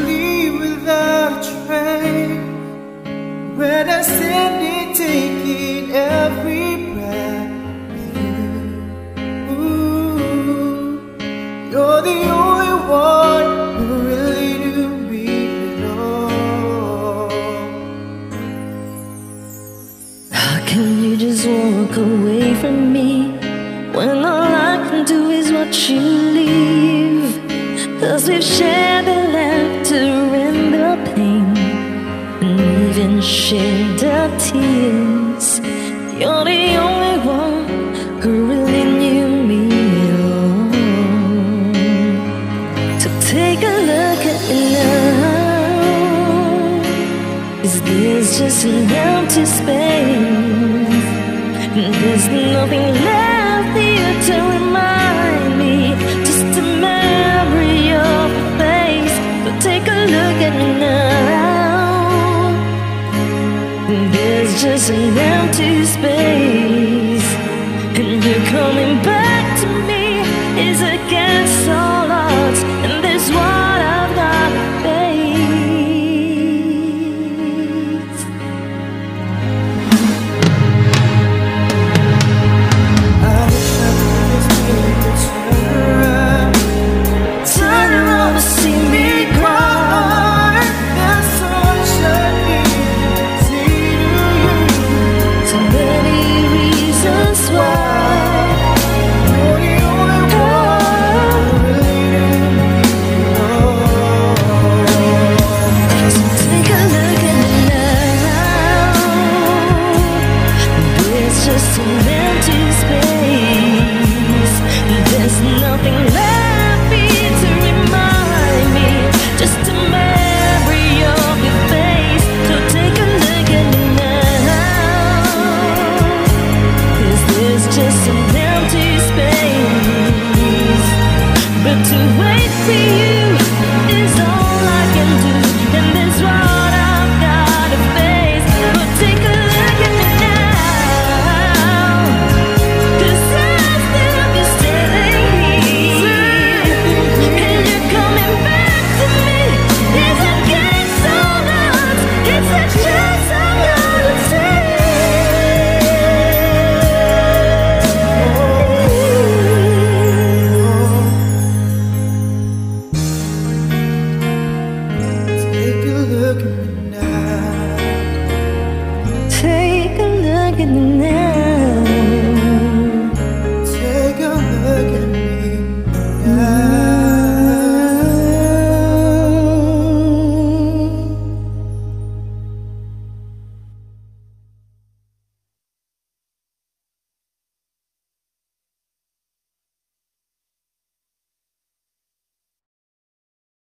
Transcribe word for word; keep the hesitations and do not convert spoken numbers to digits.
leave without a trace. When I stand here taking every breath with you. Ooh, you're the only one who really knew me belong. How can you just walk away from me when all I can do is watch you leave? 'Cause we've shared the laughter and the pain, and even shared our tears. You're the only one who really knew me at all. So take a look at me now. Is this just an empty space? And there's nothing left here to remind me, just a memory of a face. But take a look at me now. There's just an empty space, and you're coming